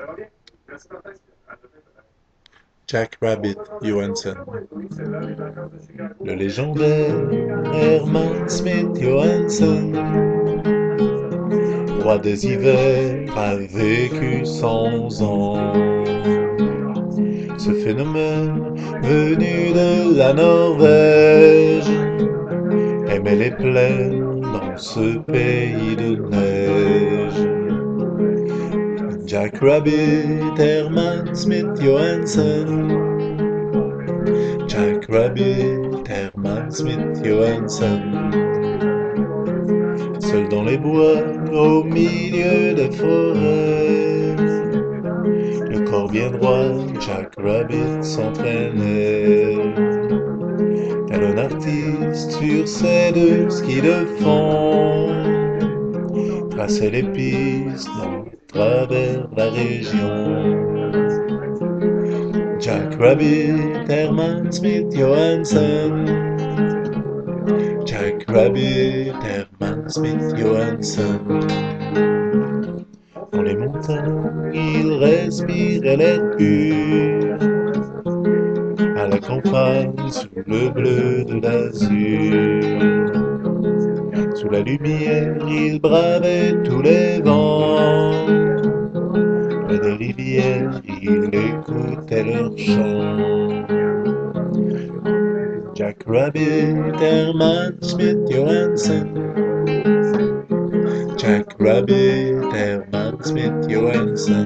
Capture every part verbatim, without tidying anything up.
Jackrabbit Johansson. Le légendaire Herman Smith-Johannsen, roi des hivers, a vécu cent ans. Ce phénomène venu de la Norvège aimait les plaines dans ce pays de neige. Jackrabbit, Herman Smith-Johannsen. Jackrabbit, Herman Smith-Johannsen. Seul dans les bois, au milieu des forêts, le corps bien droit, Jackrabbit s'entraînait. Tel un artiste sur ses deux skis de fond, traçait les pistes dans travers la région. Jackrabbit, Herman Smith-Johannsen. Jackrabbit, Herman Smith-Johannsen. Dans les montagnes, il respirait l'air pur. À la campagne, sous le bleu de l'azur. Sous la lumière, il bravait tous les vents. Près des rivières, il écoutait leurs chants. Jackrabbit, Herman Smith-Johannsen. Jackrabbit, Herman Smith-Johannsen.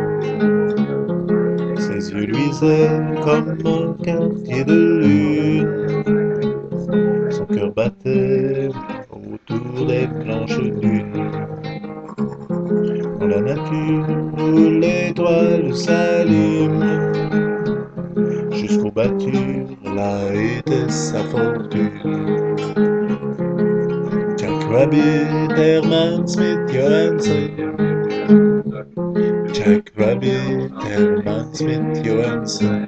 Ses yeux luisaient comme un quartier de lune. Son cœur battait autour des blanches dunes. Dans la nature où l'étoile s'allume, jusqu'aux battures, là était sa fortune. Jackrabbit, Herman Smith-Johannsen. Jackrabbit, Herman Smith-Johannsen.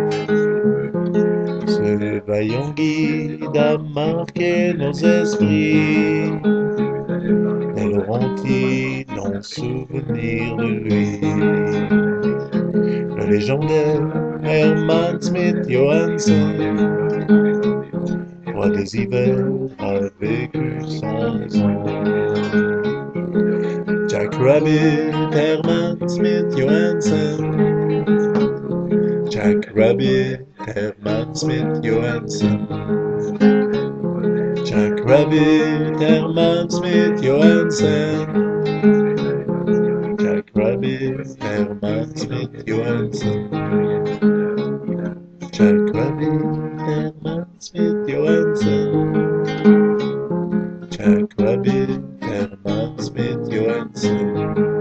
Ce vaillant guide a marqué nos esprits, et Laurenti n'ont souvenir de lui. Le légendaire Herman Smith-Johannsen, roi des hivers, a vécu cent ans. Jackrabbit, Herman Smith-Johannsen. Jackrabbit, Herman Smith-Johannsen. Jackrabbit, Herman Smith-Johannsen. Jackrabbit, Herman Smith-Johannsen. Jackrabbit, Herman Smith-Johannsen. Jackrabbit, Herman Smith-Johannsen.